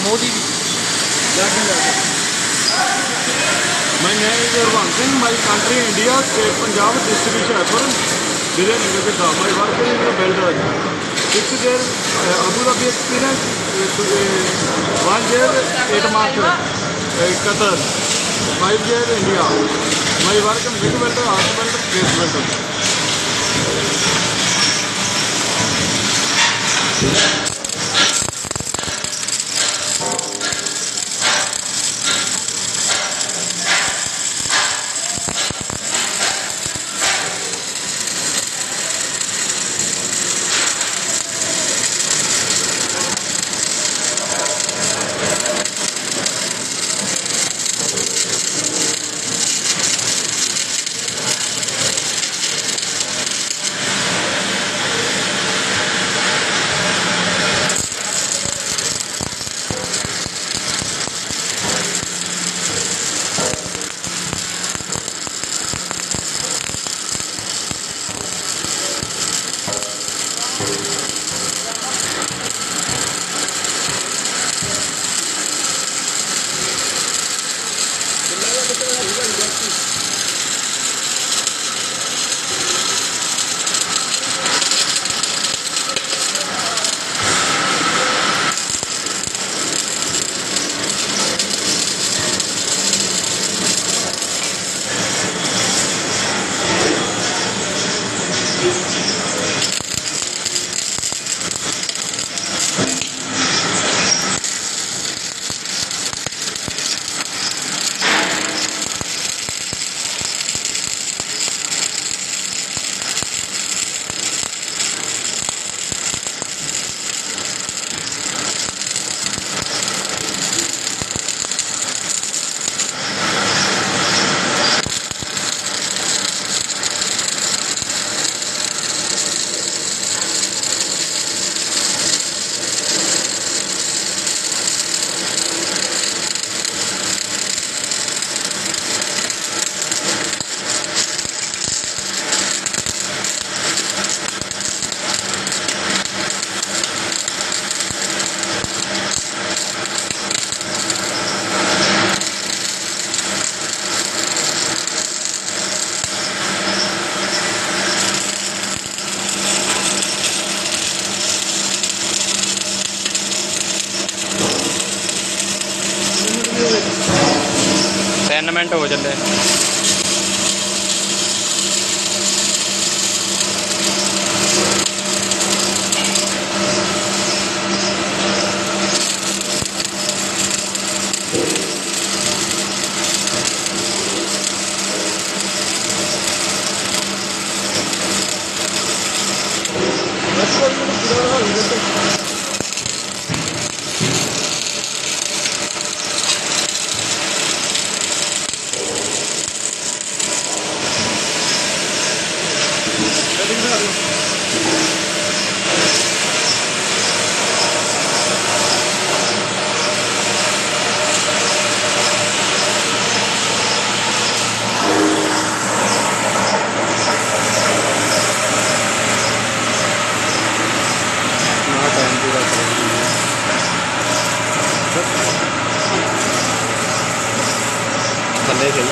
मोदी की My name is Irwan Singh. My country India, state Punjab, district Hushaiarpur, Village Nagatta. My work is in the builder. 6 year Abu Dhabi experience, 1 year 8 months Qatar, 5 year India. My work is MIG welder, arc welder, gas welder. Minute हो चले थले चाहिए